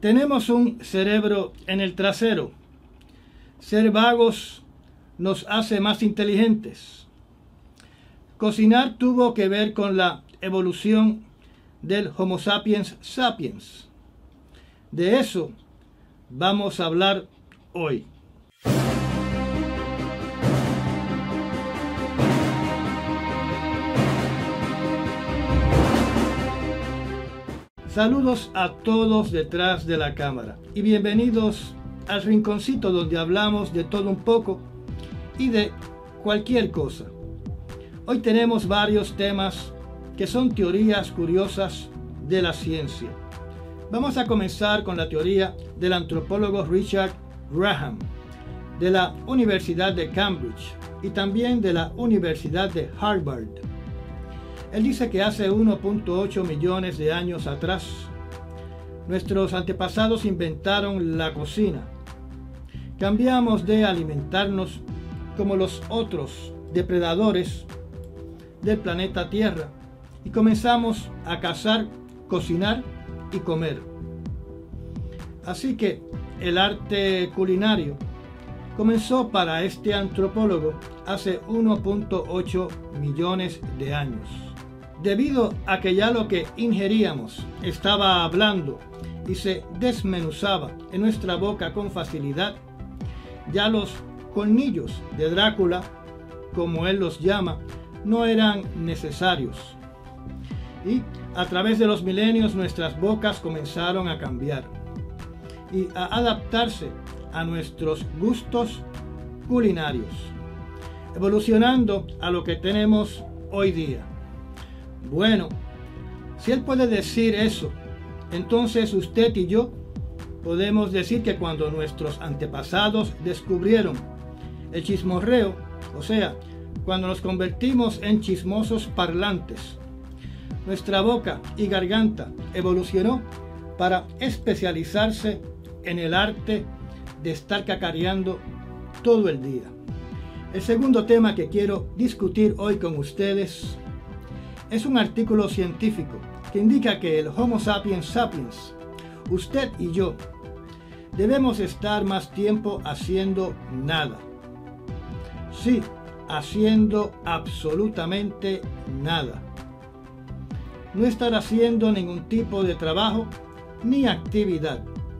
Tenemos un cerebro en el trasero. Ser vagos nos hace más inteligentes. Cocinar tuvo que ver con la evolución del Homo sapiens sapiens. De eso vamos a hablar hoy. Saludos a todos detrás de la cámara y bienvenidos al rinconcito donde hablamos de todo un poco y de cualquier cosa. Hoy tenemos varios temas que son teorías curiosas de la ciencia. Vamos a comenzar con la teoría del antropólogo Richard Graham, de la Universidad de Cambridge y también de la Universidad de Harvard. Él dice que hace 1.8 millones de años atrás, nuestros antepasados inventaron la cocina. Cambiamos de alimentarnos como los otros depredadores del planeta Tierra y comenzamos a cazar, cocinar y comer. Así que el arte culinario comenzó para este antropólogo hace 1.8 millones de años. Debido a que ya lo que ingeríamos estaba blando y se desmenuzaba en nuestra boca con facilidad, ya los colmillos de Drácula, como él los llama, no eran necesarios. Y a través de los milenios nuestras bocas comenzaron a cambiar y a adaptarse a nuestros gustos culinarios, evolucionando a lo que tenemos hoy día. Bueno, si él puede decir eso, entonces usted y yo podemos decir que cuando nuestros antepasados descubrieron el chismorreo, o sea, cuando nos convertimos en chismosos parlantes, nuestra boca y garganta evolucionó para especializarse en el arte de estar cacareando todo el día. El segundo tema que quiero discutir hoy con ustedes es un artículo científico que indica que el Homo sapiens sapiens, usted y yo, debemos estar más tiempo haciendo nada. Sí, haciendo absolutamente nada. No estar haciendo ningún tipo de trabajo ni actividad.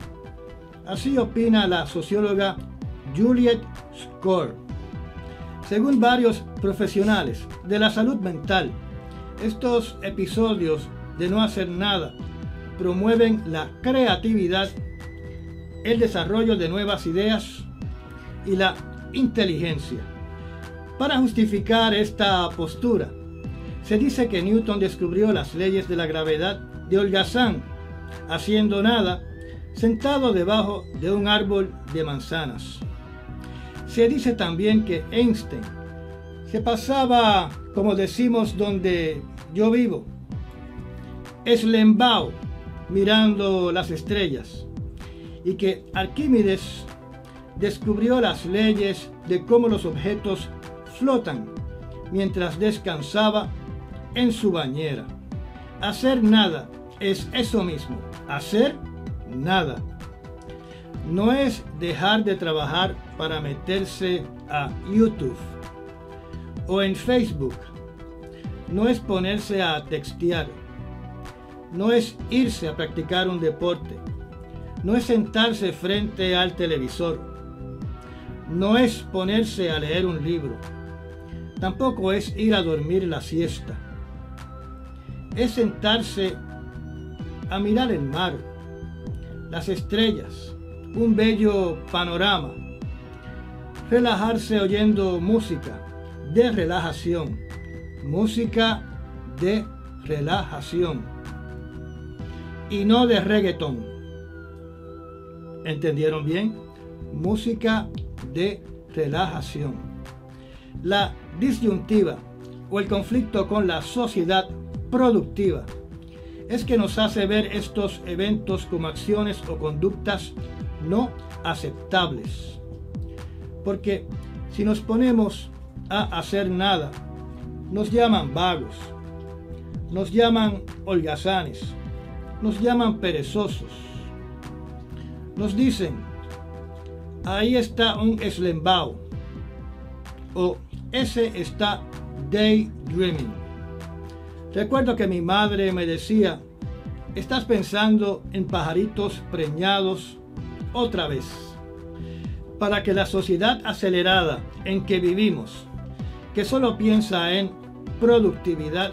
Así opina la socióloga Juliet Schor. Según varios profesionales de la salud mental, estos episodios de no hacer nada promueven la creatividad, el desarrollo de nuevas ideas y la inteligencia. Para justificar esta postura, se dice que Newton descubrió las leyes de la gravedad de holgazán, haciendo nada, sentado debajo de un árbol de manzanas. Se dice también que Einstein se pasaba, como decimos donde yo vivo, eslembao, mirando las estrellas, y que Arquímedes descubrió las leyes de cómo los objetos flotan mientras descansaba en su bañera. Hacer nada es eso mismo, hacer nada. No es dejar de trabajar para meterse a YouTube o en Facebook. No es ponerse a textear. No es irse a practicar un deporte. No es sentarse frente al televisor. No es ponerse a leer un libro. Tampoco es ir a dormir la siesta. Es sentarse a mirar el mar, las estrellas, un bello panorama, relajarse oyendo música de relajación, música de relajación y no de reggaetón. ¿Entendieron bien? Música de relajación. La disyuntiva o el conflicto con la sociedad productiva es que nos hace ver estos eventos como acciones o conductas no aceptables. Porque si nos ponemos a hacer nada, nos llaman vagos, nos llaman holgazanes, nos llaman perezosos. nos dicen: ahí está un Schlembaum, o ese está daydreaming. Recuerdo que mi madre me decía: estás pensando en pajaritos preñados otra vez. Para que la sociedad acelerada en que vivimos, que solo piensa en productividad,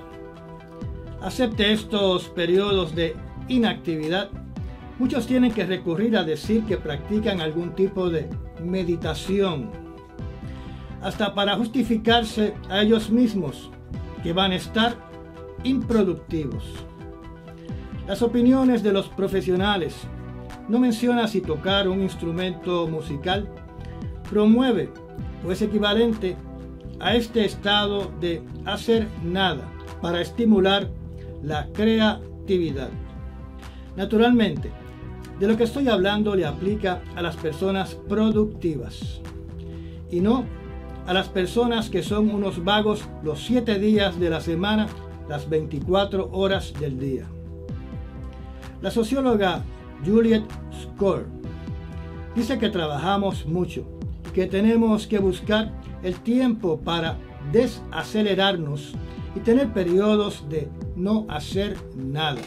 acepte estos periodos de inactividad, muchos tienen que recurrir a decir que practican algún tipo de meditación, hasta para justificarse a ellos mismos que van a estar improductivos. Las opiniones de los profesionales no mencionan si tocar un instrumento musical promueve o es equivalente a este estado de hacer nada para estimular la creatividad. Naturalmente, de lo que estoy hablando le aplica a las personas productivas y no a las personas que son unos vagos los 7 días de la semana, las 24 horas del día. La socióloga Juliet Schor dice que trabajamos mucho y que tenemos que buscar el tiempo para desacelerarnos y tener periodos de no hacer nada.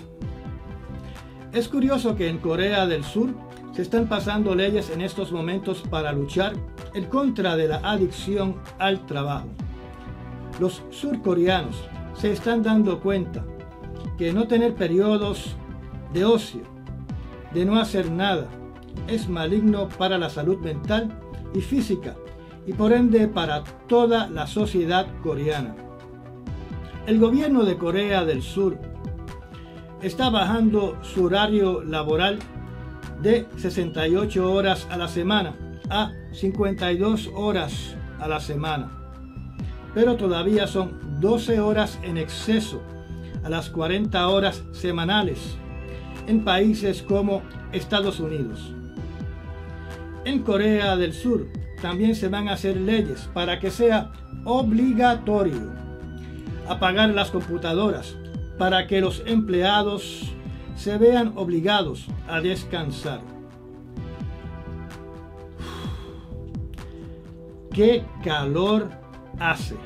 Es curioso que en Corea del Sur se están pasando leyes en estos momentos para luchar en contra de la adicción al trabajo. Los surcoreanos se están dando cuenta que no tener periodos de ocio, de no hacer nada, es maligno para la salud mental y física y por ende para toda la sociedad coreana. El gobierno de Corea del Sur está bajando su horario laboral de 68 horas a la semana a 52 horas a la semana, pero todavía son 12 horas en exceso a las 40 horas semanales en países como Estados Unidos. En Corea del Sur también se van a hacer leyes para que sea obligatorio apagar las computadoras para que los empleados se vean obligados a descansar. ¡Qué calor hace!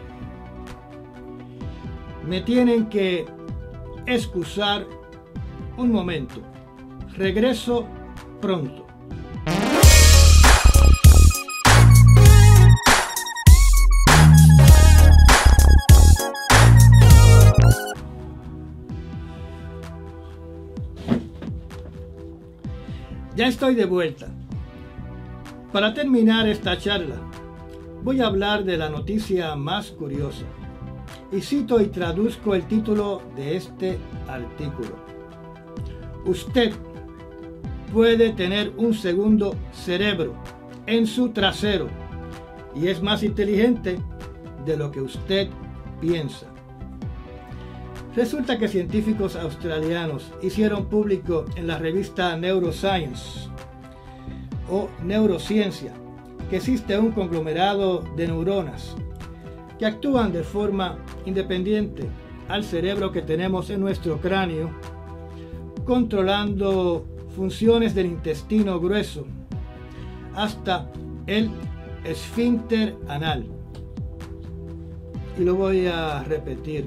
Me tienen que excusar un momento. Regreso pronto. Ya estoy de vuelta. Para terminar esta charla, voy a hablar de la noticia más curiosa. Y cito y traduzco el título de este artículo. Usted puede tener un segundo cerebro en su trasero y es más inteligente de lo que usted piensa. Resulta que científicos australianos hicieron público en la revista Neuroscience o Neurociencia que existe un conglomerado de neuronas que actúan de forma independiente al cerebro que tenemos en nuestro cráneo, controlando funciones del intestino grueso hasta el esfínter anal. Y lo voy a repetir.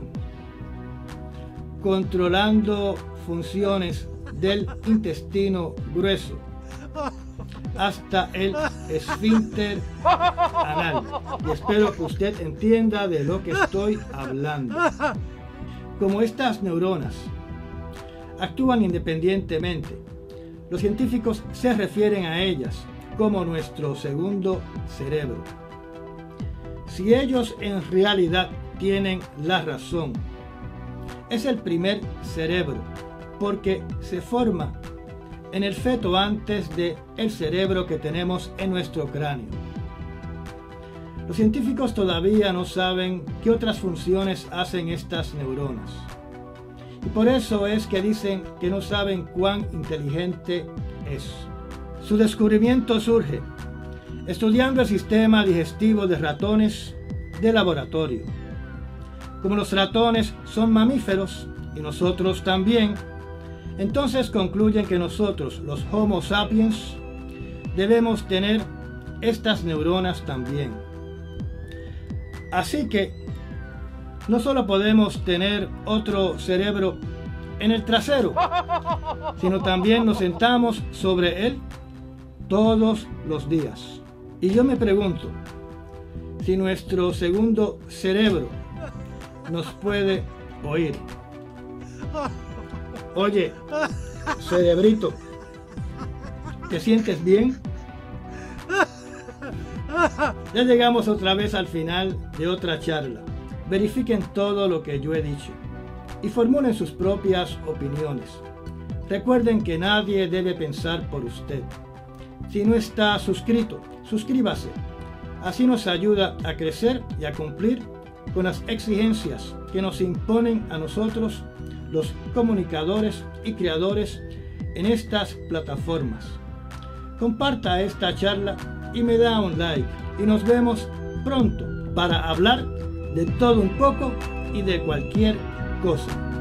Controlando funciones del intestino grueso hasta el esfínter anal. Y espero que usted entienda de lo que estoy hablando. Como estas neuronas actúan independientemente, los científicos se refieren a ellas como nuestro segundo cerebro. Si ellos en realidad tienen la razón, es el primer cerebro, porque se forma en el feto antes de el cerebro que tenemos en nuestro cráneo. Los científicos todavía no saben qué otras funciones hacen estas neuronas. Y por eso es que dicen que no saben cuán inteligente es. Su descubrimiento surge estudiando el sistema digestivo de ratones de laboratorio. Como los ratones son mamíferos y nosotros también, entonces concluyen que nosotros, los Homo sapiens, debemos tener estas neuronas también. Así que no solo podemos tener otro cerebro en el trasero, sino también nos sentamos sobre él todos los días. Y yo me pregunto si nuestro segundo cerebro nos puede oír. Oye, cerebrito, ¿te sientes bien? Ya llegamos otra vez al final de otra charla. Verifiquen todo lo que yo he dicho y formulen sus propias opiniones. Recuerden que nadie debe pensar por usted. Si no está suscrito, suscríbase. Así nos ayuda a crecer y a cumplir con las exigencias que nos imponen a nosotros, los comunicadores y creadores en estas plataformas. Comparta esta charla y me da un like. Y nos vemos pronto para hablar de todo un poco y de cualquier cosa.